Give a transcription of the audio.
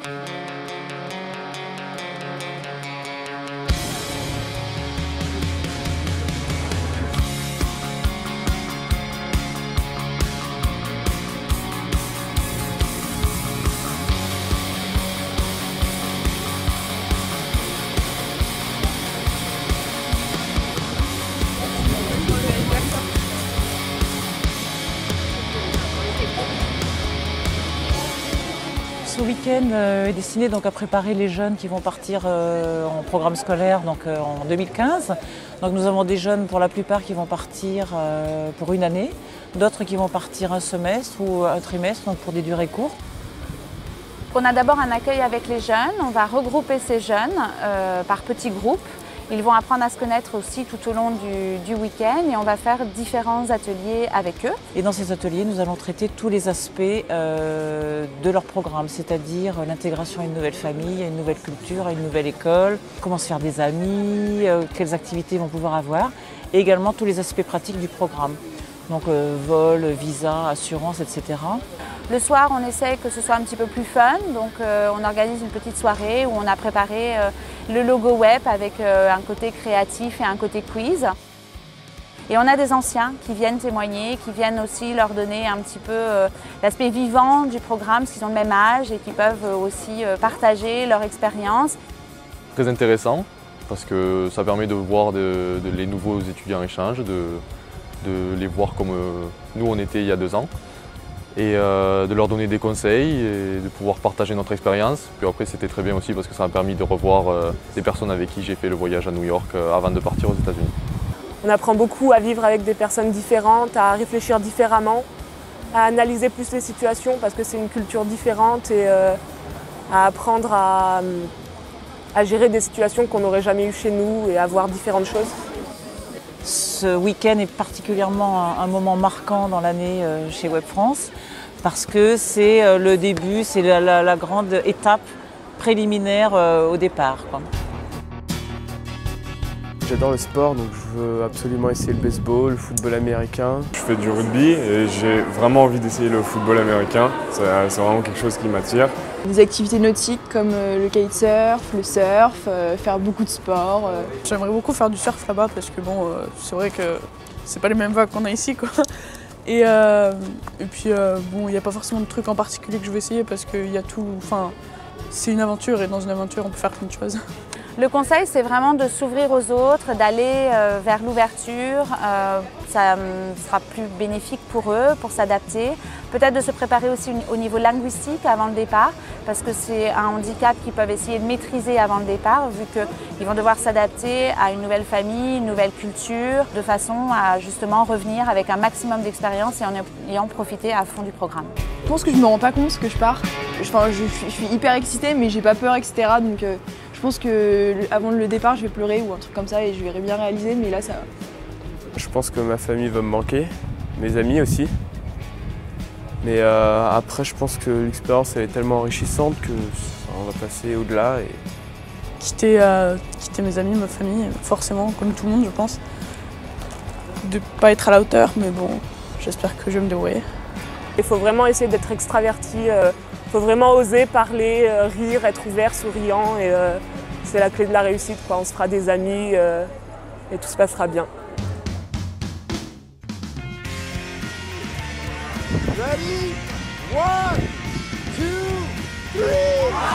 Ce week-end est destiné donc à préparer les jeunes qui vont partir en programme scolaire en 2015. Donc nous avons des jeunes pour la plupart qui vont partir pour une année, d'autres qui vont partir un semestre ou un trimestre, donc pour des durées courtes. On a d'abord un accueil avec les jeunes, on va regrouper ces jeunes par petits groupes. Ils vont apprendre à se connaître aussi tout au long du week-end et on va faire différents ateliers avec eux. Et dans ces ateliers, nous allons traiter tous les aspects de leur programme, c'est-à-dire l'intégration à une nouvelle famille, à une nouvelle culture, à une nouvelle école, comment se faire des amis, quelles activités ils vont pouvoir avoir, et également tous les aspects pratiques du programme. Donc vol, visa, assurance, etc. Le soir, on essaie que ce soit un petit peu plus fun, donc on organise une petite soirée où on a préparé le logo web avec un côté créatif et un côté quiz. Et on a des anciens qui viennent témoigner, qui viennent aussi leur donner un petit peu l'aspect vivant du programme, parce qu'ils ont le même âge et qui peuvent aussi partager leur expérience. Très intéressant, parce que ça permet de voir les nouveaux étudiants en échange, de les voir comme nous on était il y a 2 ans. Et de leur donner des conseils et de pouvoir partager notre expérience. Puis après c'était très bien aussi parce que ça m'a permis de revoir des personnes avec qui j'ai fait le voyage à New York avant de partir aux États-Unis. On apprend beaucoup à vivre avec des personnes différentes, à réfléchir différemment, à analyser plus les situations parce que c'est une culture différente et à apprendre à gérer des situations qu'on n'aurait jamais eues chez nous et à voir différentes choses. Ce week-end est particulièrement un moment marquant dans l'année chez Web France parce que c'est le début, c'est la grande étape préliminaire au départ, quoi. J'adore le sport, donc je veux absolument essayer le baseball, le football américain. Je fais du rugby et j'ai vraiment envie d'essayer le football américain. C'est vraiment quelque chose qui m'attire. Des activités nautiques comme le kitesurf, le surf, faire beaucoup de sport. J'aimerais beaucoup faire du surf là-bas parce que bon, c'est vrai que c'est pas les mêmes vagues qu'on a ici, quoi. Et puis bon, il n'y a pas forcément de truc en particulier que je veux essayer parce qu'il y a tout. Enfin, c'est une aventure et dans une aventure on peut faire plein de choses. Le conseil, c'est vraiment de s'ouvrir aux autres, d'aller vers l'ouverture. Ça sera plus bénéfique pour eux, pour s'adapter. Peut-être de se préparer aussi au niveau linguistique avant le départ, parce que c'est un handicap qu'ils peuvent essayer de maîtriser avant le départ, vu qu'ils vont devoir s'adapter à une nouvelle famille, une nouvelle culture, de façon à justement revenir avec un maximum d'expérience et en ayant profité à fond du programme. Je pense que je me rends pas compte que je pars. Enfin, je suis hyper excitée, mais j'ai pas peur, etc. Donc je pense que avant le départ, je vais pleurer ou un truc comme ça et je vais bien réaliser, mais là, ça va. Je pense que ma famille va me manquer, mes amis aussi. Mais après, je pense que l'expérience elle est tellement enrichissante que on va passer au-delà. Et... Quitter mes amis, ma famille, forcément, comme tout le monde, je pense. De pas être à la hauteur, mais bon, j'espère que je vais me débrouiller. Il faut vraiment essayer d'être extraverti, il faut vraiment oser parler, rire, être ouvert, souriant. Et c'est la clé de la réussite, quoi. On se fera des amis et tout se passera bien. Ready? 1, 2, 3.